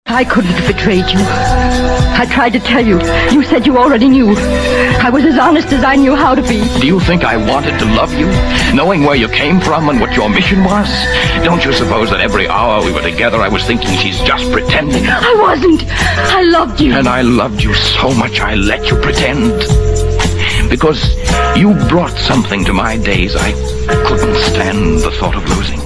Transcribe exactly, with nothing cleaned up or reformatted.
I couldn't have betrayed you. I tried to tell you. You said you already knew. I was as honest as I knew how to be. Do you think I wanted to love you, knowing where you came from and what your mission was? Don't you suppose that every hour we were together I was thinking she's just pretending? I wasn't. I loved you. And I loved you so much I let you pretend. Because you brought something to my days I couldn't stand the thought of losing.